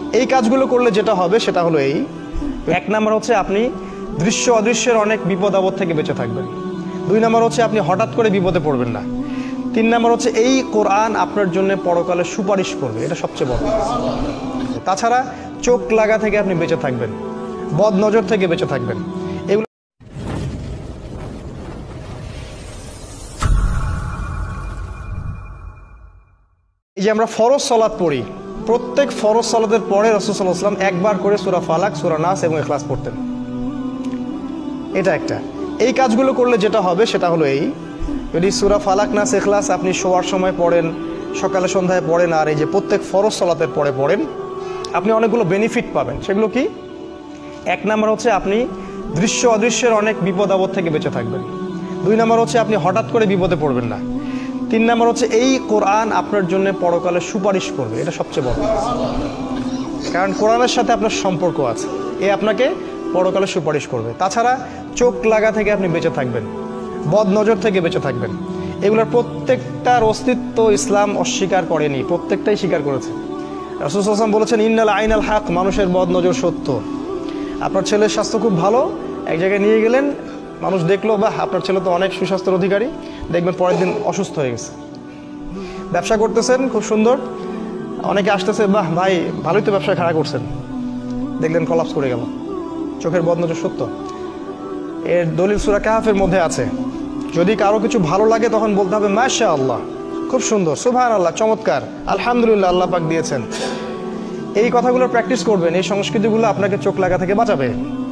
এই কাজগুলো করলে যেটা হবে সেটা হলো এই, এক নাম্বার হচ্ছে আপনি দৃশ্য অদৃশ্যের অনেক বিপদ আপদ থেকে বেঁচে থাকবেন। দুই নাম্বার হচ্ছে আপনি হঠাৎ করে বিপদে পড়বেন না। তিন নাম্বার হচ্ছে এই কোরআন আপনার জন্য পরকালে সুপারিশ করবে, এটা সবচেয়ে বড়। তাছাড়া চোখ লাগা থেকে আপনি বেঁচে থাকবেন, বদ নজর থেকে বেঁচে থাকবেন। এগুলো এই যে আমরা ফরজ সালাত পড়ি, প্রত্যেক ফরজ সালাতের পরে রাসূল সাল্লাল্লাহু আলাইহি ওয়াসাল্লাম একবার করে সূরা ফালাক, সূরা নাস এবং ইখলাস পড়তেন। এটা একটা। এই কাজগুলো করলে যেটা হবে সেটা হলো এই, যদি সূরা ফালাক, নাস, ইখলাস আপনি শোয়ার সময় পড়েন, সকালে সন্ধ্যায় পড়েন, আর এই যে প্রত্যেক ফরজ সালাতের পরে পড়েন, আপনি অনেকগুলো বেনিফিট পাবেন। সেগুলো কি? এক নাম্বার হচ্ছে আপনি দৃশ্য অদৃশ্যের অনেক বিপদ আপদ থেকে বেঁচে থাকবেন। দুই নাম্বার হচ্ছে আপনি হঠাৎ করে বিপদে পড়বেন না। তিন নাম্বার হচ্ছে এই কোরআন আপনার জন্য পরকালে সুপারিশ করবে, এটা সবচেয়ে বড়। কারণ কোরআনের সাথে আপনার সম্পর্ক আছে, এ আপনাকে পরকালে সুপারিশ করবে। তাছাড়া চোখ লাগা থেকে আপনি বেঁচে থাকবেন, বদ নজর থেকে বেঁচে থাকবেন। এগুলোর প্রত্যেকটার অস্তিত্ব ইসলাম অস্বীকার করেনি, প্রত্যেকটাই স্বীকার করেছে। রাসূল সাল্লাল্লাহু আলাইহি ওয়াসাল্লাম বলেছেন, ইন্নাল আইনাল হক, মানুষের বদ নজর সত্য। আপনার ছেলের স্বাস্থ্য খুব ভালো, এক জায়গায় নিয়ে গেলেন, মানুষ দেখলো বাহ আপনার ছেলে তো অনেক সুস্বাস্থ্যের অধিকারী, দেখবেন পরের দিন অসুস্থ হয়ে গেছে। ব্যবসা করতেছেন খুব সুন্দর, অনেকে আসতেছে, বাহ ভাই ভালোই তো ব্যবসা খাড়া করছেন, দেখলেন কলাপস করে গেল। চোখের বদ নজর সত্য। এর দলিল সূরা কাহফের মধ্যে আছে, যদি কারো কিছু ভালো লাগে তখন বলতে হবে মাশাআল্লাহ, খুব সুন্দর, সুবহানাল্লাহ, চমৎকার, আলহামদুলিল্লাহ, আল্লাহ পাক দিয়েছেন। এই কথাগুলো প্র্যাকটিস করবেন, এই সংস্কৃতিগুলো আপনাকে চোখ লাগা থেকে বাঁচাবে।